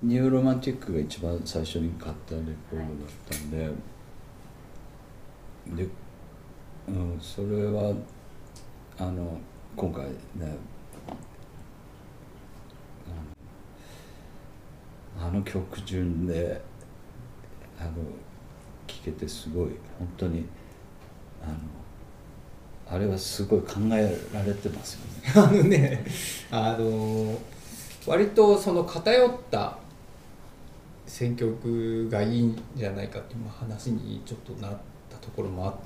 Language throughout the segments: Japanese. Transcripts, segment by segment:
ニューロマンティックが一番最初に買ったレコードだったんで、で、それは今回ね、あの曲順で聴けてすごい本当にあれはすごい考えられてますよね。 割とその偏った選曲がいいんじゃないかっていう話にちょっとなったところもあって、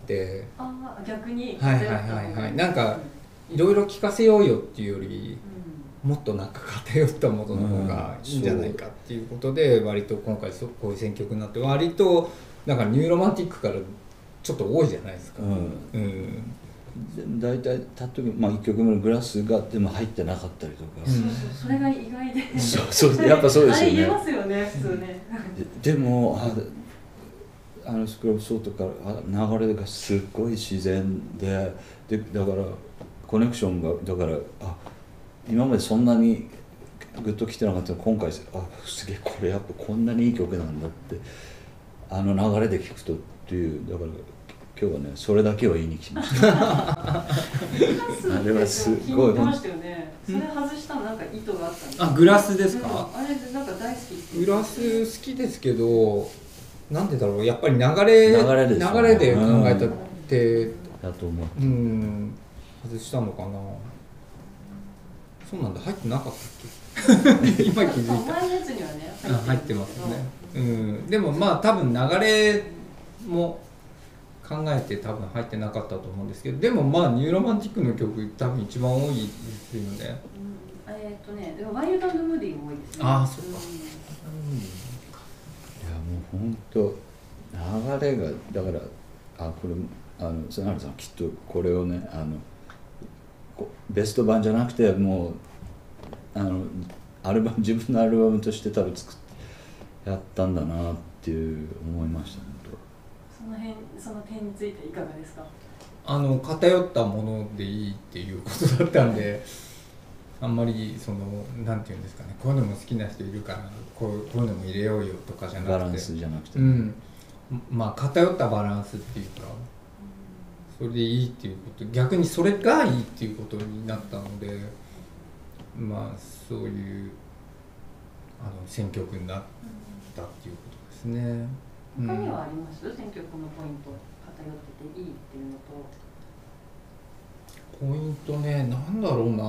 逆になんかいろいろ聴かせようよっていうより、もっとなんか偏ったものの方がいいんじゃないかっていうことで、割と今回こういう選曲になって、割となんかニューロマンティックからちょっと多いじゃないですか。 大体例えば、1曲目のグラスがでも入ってなかったりとか、 それが意外で、 そうやっぱそうですよね。 あれ言えますよね、普通ね。 でもスクラブソートから流れがすっごい自然で、だからコネクションがだから今までそんなにグッときてなかったの今回すげえこれやっぱこんなにいい曲なんだって流れで聴くとっていう、だから今日はねそれだけを言いに来ました。あれはすごい。 聞いてましたよね。それ外したのなんか意図があったんですか。 グラスですか。 あれなんか大好きって。 グラス好きですけど、なんでだろう、やっぱり流れで考えたってだと思う。 外したのかな。そうなんだ、入ってなかったっけ。今気づいた。 前のやつにはね入ってますね。でも多分流れも考えて多分入ってなかったと思うんですけど、でもニューロマンティックの曲多分一番多いですよね。 でもワイルド&ムーディーも多いですね。 そっか。 いやもう本当流れがだからこれ瀬原さんきっとこれをねベスト版じゃなくてもう自分のアルバムとして多分やったんだなっていう思いました。 その点についていかがですか。 偏ったものでいいっていうことだったんで、あんまりなんていうんですかね、こういうのも好きな人いるからこういうのも入れようよとかじゃなくて、 バランスじゃなくて、 偏ったバランスっていうか、それでいいっていうこと、逆にそれがいいっていうことになったので、そういう選曲になったっていうことですね。 他にはあります？選曲のポイント、偏ってていいっていうのと。 ポイントね、なんだろうな。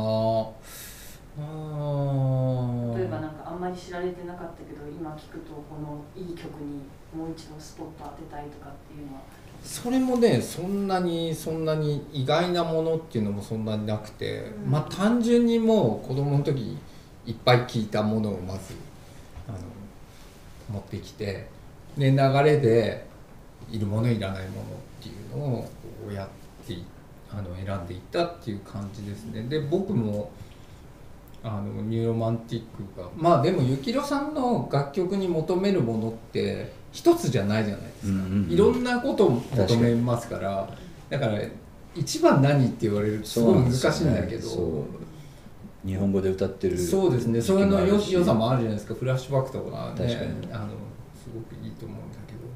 例えばなんかあんまり知られてなかったけど今聞くとこのいい曲にもう一度スポット当てたいとかっていうのは。 それもね、そんなに意外なものっていうのもそんなになくて、単純にもう子供の時いっぱい聴いたものをまず持ってきて、で流れでいるものいらないものっていうのをやって選んでいったっていう感じですね。で僕もニューロマンティックがでも幸宏さんの楽曲に求めるものって一つじゃないじゃないですか。いろんなことを求めますから、だから一番何って言われるとすごい難しいんだけど、 日本語で歌ってる、 そうですね、それの良さもあるじゃないですか。フラッシュバックとかね、すごくいいと思うんだけど、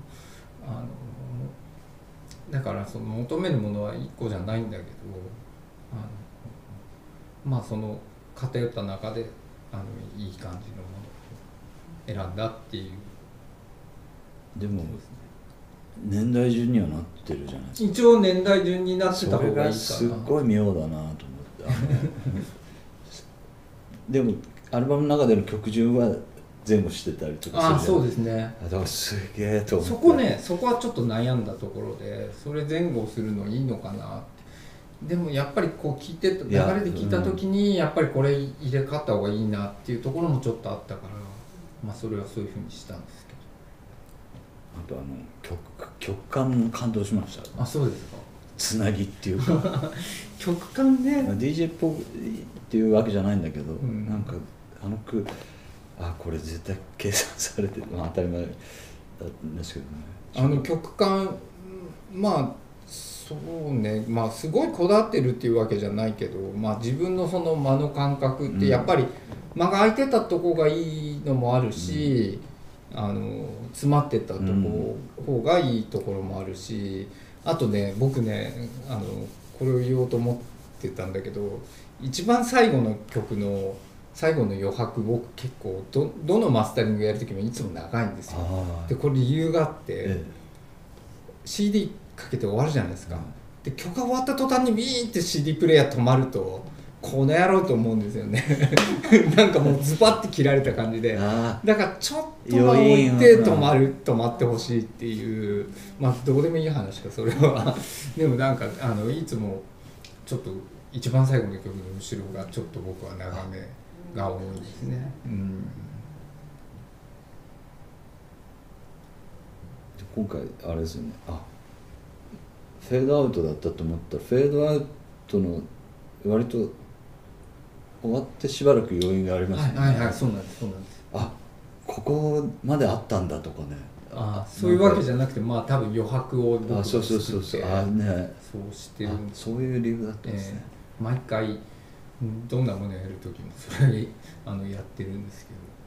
だから求めるものは一個じゃないんだけど、その偏った中でいい感じのものを選んだっていう。 でも年代順にはなってるじゃないですか。 一応年代順になってた方がいいかな。 それがすっごい妙だなと思ってでもアルバムの中での曲順は前後してたりとかする。 そうですね。 だからすげえと思って。 そこはちょっと悩んだところで、それ前後するのいいのかなって。でもやっぱりこう聞いて流れで聞いた時にやっぱりこれ入れ替わった方がいいなっていうところもちょっとあったから、それはそういうふうにしたんですけど。 あと曲感も感動しました。 そうですか。 つなぎっていうか曲感ね。 DJ っぽいっていうわけじゃないんだけど、なんかこれ絶対計算されてる、当たり前なんですけどね。 曲感そうね、すごいこだわってるっていうわけじゃないけど、自分のその間の感覚ってやっぱり間が空いてたとこがいいのもあるし、詰まってたとこ、方がいいところもあるし、あとね僕ねこれを言おうと思ってたんだけど、一番最後の曲の最後の余白、僕結構どのマスタリングやる時もいつも長いんですよ。でこれ理由があって、CD かけて終わるじゃないですか。で曲が終わった途端にビーンって CD プレイヤー止まると、この野郎と思うんですよねなんかもうズバッて切られた感じで、だからちょっと置いて止まってほしいっていう、まあどうでもいい話かそれはでもなんかいつもちょっと一番最後の曲の後ろがちょっと僕は長めが多いですね。 今回あれですよね、フェードアウトだったと思ったら、フェードアウトの割と終わってしばらく余韻がありますね。 はいはい、そうなんです、そうなんです。 ここまであったんだとかね。 そういうわけじゃなくて、まあ多分余白を僕が作って、 そうしてるんです。そういう理由だったんですね。 毎回どんなものやる時もそれやってるんですけど。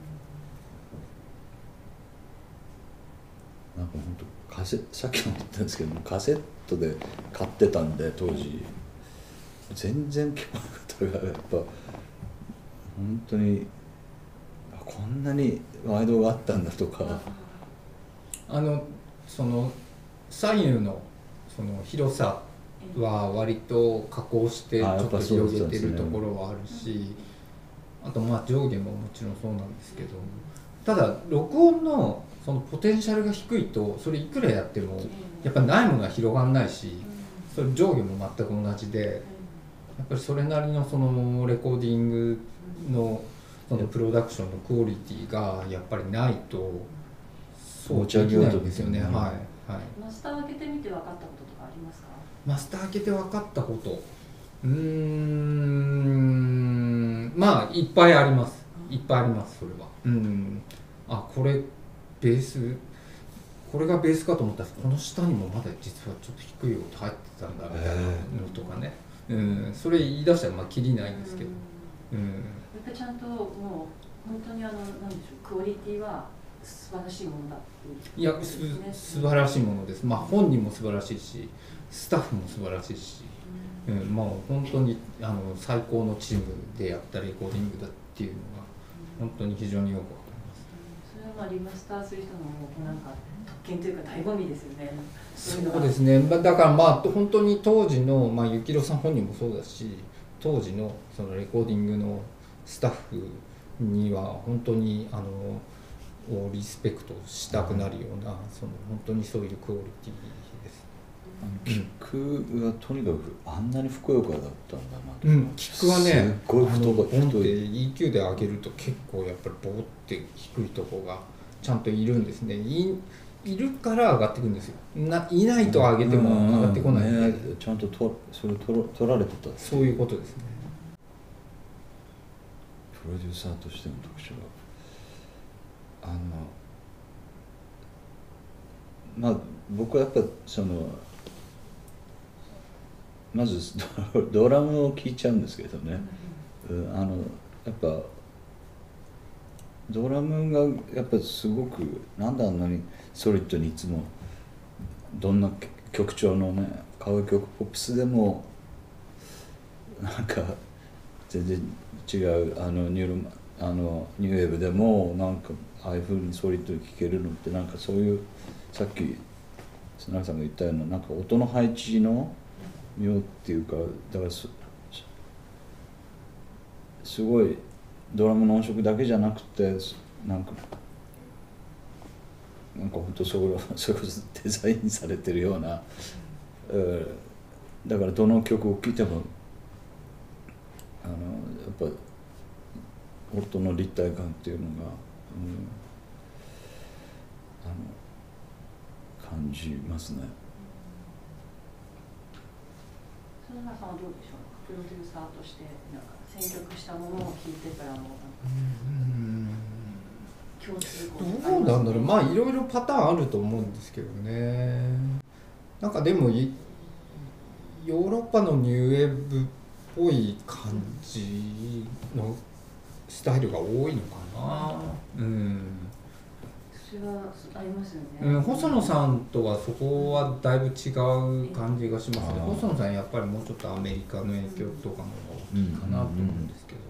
なんか本当さっきも言ったんですけども、カセットで買ってたんで当時、全然聞こえ方がやっぱ本当にこんなにワイドがあったんだとか、 その左右のその広さは割と加工してちょっと広げてるところはあるし、あとまあ上下ももちろんそうなんですけど、ただ録音のそのポテンシャルが低いと、それいくらやってもやっぱないものは広がんないし、それ上下も全く同じで、やっぱりそれなりのそのレコーディングのそのプロダクションのクオリティがやっぱりないとそうできないんですよね。はいはい。 マスター開けてみて分かったこととかありますか？ マスター開けて分かったこと、まあいっぱいあります。いっぱいあります。それは。これベース、これがベースかと思ったら、この下にもまだ実はちょっと低い音入ってたんだみたいなのとかね。それ言い出したらまあキリないんですけど。 やっぱりちゃんともう本当になんでしょう、クオリティは素晴らしいものだっていう、ね。 いや素晴らしいものです。まあ本人も素晴らしいし、スタッフも素晴らしいし、まあ本当に最高のチームでやったレコーディングだっていうのが本当に非常によくわかります。 それはまあリマスターする人のなんか特権というか醍醐味ですよね。 そうですね。だからまあ本当に当時の幸宏さん本人もそうだし、当時のそのレコーディングのスタッフには本当にリスペクトしたくなるような、その本当にそういうクオリティです。 キックはとにかくあんなにふくよかだったんだなと。 キックはね、 すっごい太い。 ボンって EQ で上げると結構やっぱりボーって低いとこがちゃんといるんですね。いるから上がってくるんですよ。いないと上げても上がってこないんで、 ちゃんとそれ取られてた。 そういうことですね。 プロデューサーとしての特徴はまあ僕はやっぱまずドラムを聴いちゃうんですけどね、やっぱドラムがやっぱすごくなんであんなにソリッドにいつもどんな曲調のねカワイ曲ポップスでもなんか全然違うニューウェーブでもなんかああいう風にソリッドに聴けるのってなんかそういうさっき砂木さんが言ったようななんか音の配置の妙っていうかだからすごいドラムの音色だけじゃなくてなんか本当それこそデザインされてるような、だからどの曲を聴いてもやっぱ音の立体感っていうのが、感じますね。 砂川さんはどうでしょう。プロデューサーとしてなんか選曲したものを聴いてからも共通項どうなんだろう。まあいろいろパターンあると思うんですけどね。なんかでもヨーロッパのニューウェーブっぽい感じのスタイルが多いのかな。 それはありますよね。 細野さんとはそこはだいぶ違う感じがしますね。細野さんやっぱりもうちょっとアメリカの影響とかの方が大きいかなと思うんですけど、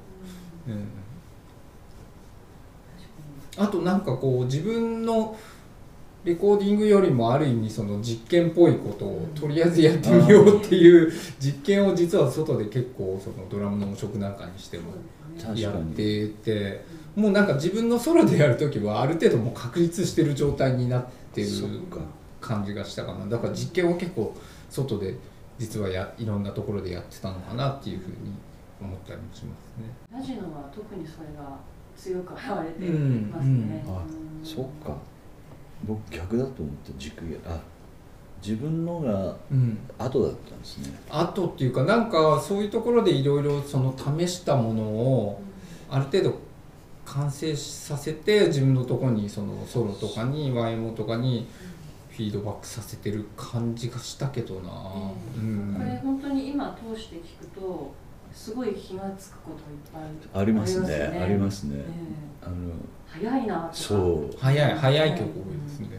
あとなんかこう自分のレコーディングよりもある意味その実験っぽいことをとりあえずやってみようっていう実験を実は外で結構そのドラムの音色なんかにしてもやってて、もうなんか自分のソロでやる時はある程度もう確立してる状態になってる感じがしたかな。だから実験を結構外で実はいろんなところでやってたのかなっていうふうに思ったりもしますね。 ラジノは特にそれが強く現れてますね。 そっか、僕逆だと思って軸が自分のが後だったんですね。 後っていうかなんかそういうところでいろいろその試したものをある程度完成させて自分のところにそのソロとかに YMO とかにフィードバックさせてる感じがしたけどな。 これ本当に今通して聞くとすごい気がつくこといっぱいありますね。ありますね。 早いなとか。 そう早い曲多いですね。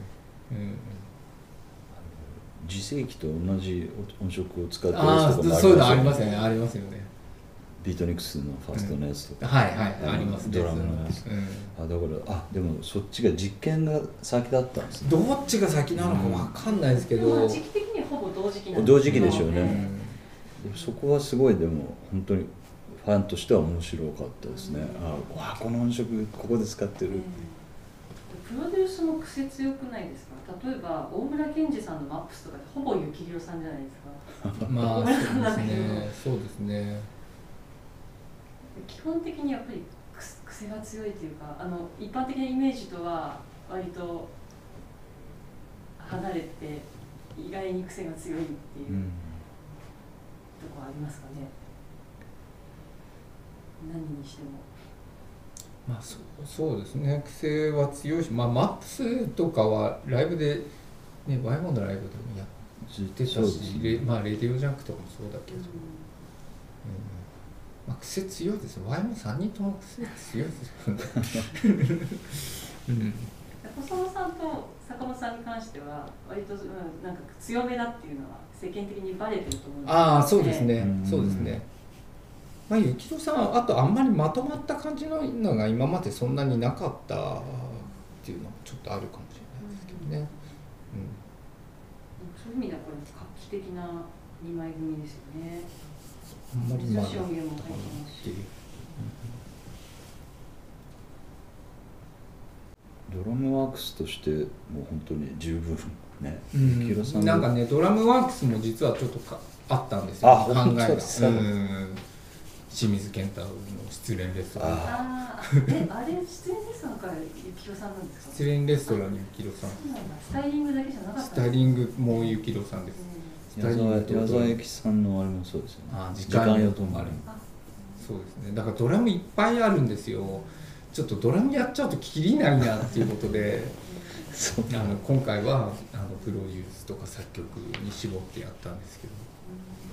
自生機と同じ音色を使ってる人とかもありますよね。 そういうのありますよね。ありますよね。 ビートニクスのファーストのやつとか、 ありますね。 ドラムのやつ、だからでもそっちが実験が先だったんですね。 どっちが先なのかわかんないですけど、 時期的にほぼ同時期なんですけど、 同時期でしょうね。そこはすごいでも本当にファンとしては面白かったですね。この音色ここで使ってる。 プロデュースも癖強くないですか？例えば大村健二さんのマップスとかほぼ幸宏さんじゃないですか。 まあそうですね。 基本的にやっぱり癖が強いというか、一般的なイメージとは割と離れて意外に癖が強いっていうところありますかね。何にしても。 まあそうですね。癖は強いし、マップスとかはライブでね、YMOのライブでもやってたし、レディオジャンクとかもそうだけど。癖強いですよ。YMO3人とも癖強いですよね。 細野さんと坂本さんに関しては割となんか強めだっていうのは世間的にバレてると思うんですそうですね。そうですね。幸宏さんはあとあんまりまとまった感じののが今までそんなになかったっていうのもちょっとあるかもしれないですけどね。 そういう意味ではこれ画期的な2枚組ですよね。 あんまり珍しい音源も入ってますし。 ドラムワークスとしてもう本当に十分ね。 なんかね、ドラムワークスも実はちょっとあったんですよ。考えが。清水健太の失恋レストラン。 あれ失恋レストランから幸宏さんなんですか？ 失恋レストランに幸宏さん。 スタイリングだけじゃなかった。 スタイリングも幸宏さんです。 矢沢永吉さんのあれもそうですよね。 時間よともある。そうですね。だからドラムいっぱいあるんですよ。ちょっとドラムやっちゃうときりないなっていうことで、今回はプロデュースとか作曲に絞ってやったんですけど。